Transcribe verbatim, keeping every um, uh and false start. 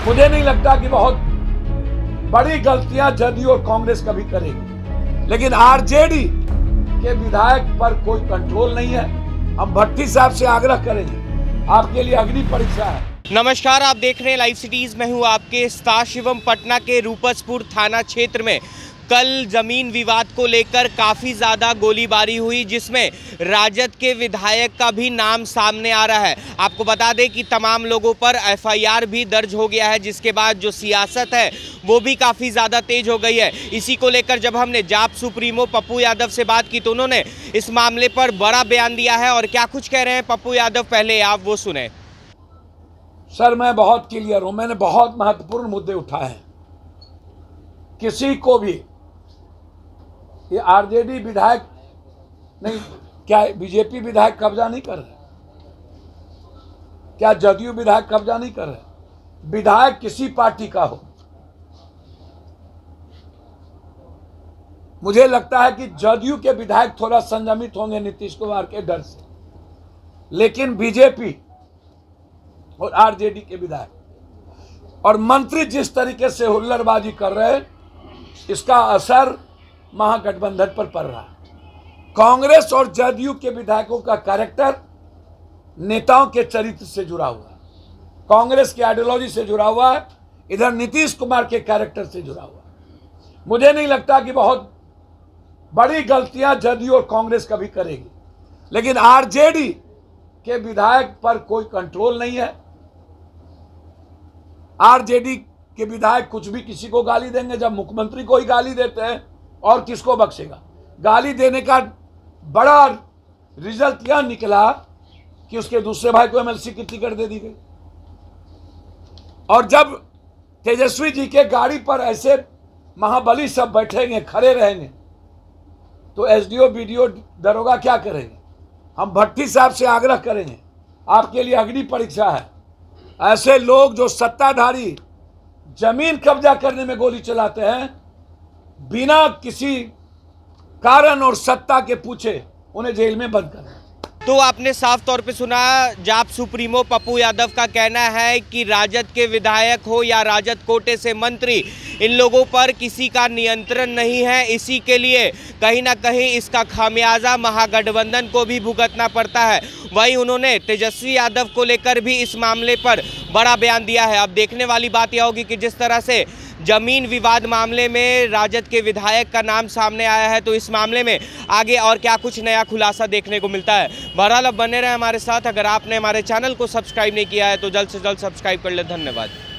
मुझे नहीं लगता कि बहुत बड़ी गलतियां जदयू और कांग्रेस कभी करेगी, लेकिन आरजेडी के विधायक पर कोई कंट्रोल नहीं है। हम भट्टी साहब से आग्रह करेंगे, आपके लिए अग्नि परीक्षा है। नमस्कार, आप देख रहे हैं लाइव सिटीज। मैं हूं आपके स्टार शिवम। पटना के रूपसपुर थाना क्षेत्र में कल जमीन विवाद को लेकर काफ़ी ज़्यादा गोलीबारी हुई, जिसमें राजद के विधायक का भी नाम सामने आ रहा है। आपको बता दें कि तमाम लोगों पर एफ आई आर भी दर्ज हो गया है, जिसके बाद जो सियासत है वो भी काफ़ी ज़्यादा तेज हो गई है। इसी को लेकर जब हमने जाप सुप्रीमो पप्पू यादव से बात की तो उन्होंने इस मामले पर बड़ा बयान दिया है। और क्या कुछ कह रहे हैं पप्पू यादव, पहले आप वो सुने। सर, मैं बहुत क्लियर हूं, मैंने बहुत महत्वपूर्ण मुद्दे उठाए हैं। किसी को भी ये आरजेडी विधायक नहीं, क्या बीजेपी विधायक कब्जा नहीं कर रहे? क्या जदयू विधायक कब्जा नहीं कर रहे? विधायक किसी पार्टी का हो, मुझे लगता है कि जदयू के विधायक थोड़ा संयमित होंगे नीतीश कुमार के डर से, लेकिन बीजेपी और आरजेडी के विधायक और मंत्री जिस तरीके से हुल्लड़बाजी कर रहे हैं, इसका असर महागठबंधन पर पड़ रहा है। कांग्रेस और जदयू के विधायकों का कैरेक्टर नेताओं के चरित्र से जुड़ा हुआ है, कांग्रेस की आइडियोलॉजी से जुड़ा हुआ है, इधर नीतीश कुमार के कैरेक्टर से जुड़ा हुआ है। मुझे नहीं लगता कि बहुत बड़ी गलतियां जदयू और कांग्रेस कभी करेगी, लेकिन आरजेडी के विधायक पर कोई कंट्रोल नहीं है। आरजेडी के विधायक कुछ भी किसी को गाली देंगे। जब मुख्यमंत्री को ही गाली देते हैं और किसको बख्शेगा? गाली देने का बड़ा रिजल्ट यह निकला कि उसके दूसरे भाई को एमएलसी की टिकट दे दी गई। और जब तेजस्वी जी के गाड़ी पर ऐसे महाबली सब बैठेंगे, खड़े रहेंगे, तो एसडीओ बीडीओ दरोगा क्या करेंगे? हम भट्टी साहब से आग्रह करेंगे, आपके लिए अग्नि परीक्षा है। ऐसे लोग जो सत्ताधारी जमीन कब्जा करने में गोली चलाते हैं, बिना किसी कारण और सत्ता के पूछे उन्हें जेल में बंद करें। तो आपने साफ तौर पे सुना, जाप सुप्रीमो पप्पू यादव का कहना है कि राजद के विधायक हो या राजद कोटे से मंत्री, इन लोगों पर किसी का नियंत्रण नहीं है। इसी के लिए कहीं ना कहीं इसका खामियाजा महागठबंधन को भी भुगतना पड़ता है। वहीं उन्होंने तेजस्वी यादव को लेकर भी इस मामले पर बड़ा बयान दिया है। अब देखने वाली बात यह होगी कि जिस तरह से जमीन विवाद मामले में राजद के विधायक का नाम सामने आया है, तो इस मामले में आगे और क्या कुछ नया खुलासा देखने को मिलता है। बहरहाल अब बने रहे हमारे साथ। अगर आपने हमारे चैनल को सब्सक्राइब नहीं किया है तो जल्द से जल्द सब्सक्राइब कर ले। धन्यवाद।